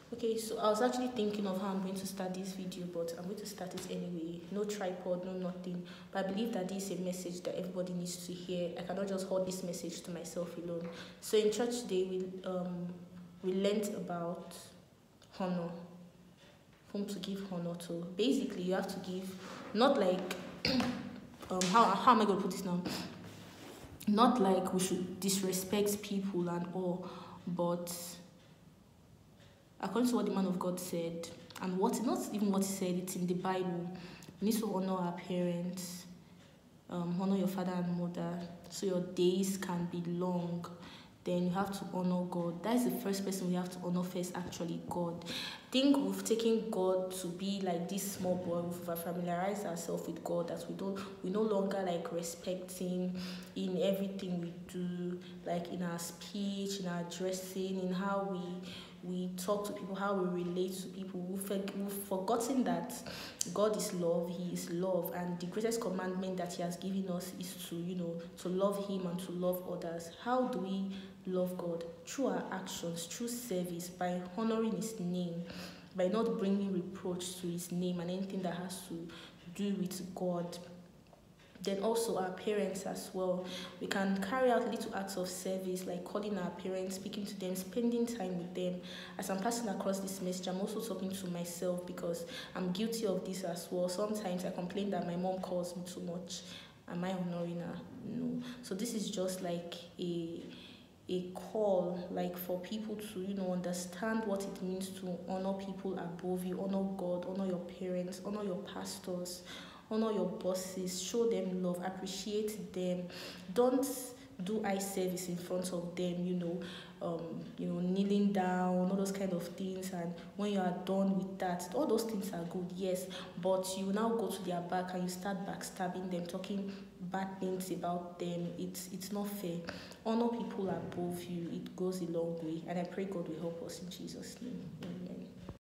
Okay, so I was actually thinking of how I'm going to start this video, but I'm going to start it anyway. No tripod, no nothing. But I believe that this is a message that everybody needs to hear. I cannot just hold this message to myself alone. So in church today, we learned about honor, whom to give honor to. Basically, you have to give, not like how am I going to put this now? Not like we should disrespect people and all, but according to what the man of God said, and what not even what he said, it's in the Bible. We need to honor our parents, honor your father and mother, so your days can be long. Then you have to honor God. That is the first person we have to honor first, actually, God. I think we've taken God to be like this small boy. We've familiarized ourselves with God that we no longer like respect him in everything we do, like in our speech, in our dressing, in how we talk to people, how we relate to people. We've forgotten that God is love, he is love, and the greatest commandment that he has given us is to love him and to love others. How do we love God? Through our actions, through service, by honoring his name, by not bringing reproach to his name and anything that has to do with God. Then also our parents as well. We can carry out little acts of service like calling our parents, speaking to them, spending time with them. As I'm passing across this message, I'm also talking to myself because I'm guilty of this as well. Sometimes I complain that my mom calls me too much. Am I honoring her? No. So this is just like a call, like for people to understand what it means to honor people above you, honor God, honor your parents, honor your pastors, honor your bosses, show them love, appreciate them. Don't do eye service in front of them, kneeling down, all those kind of things. And when you are done with that, all those things are good, yes, but you now go to their back and you start backstabbing them, talking bad things about them. It's not fair. Honor people above you. It goes a long way, and I pray God will help us in Jesus' name. Amen.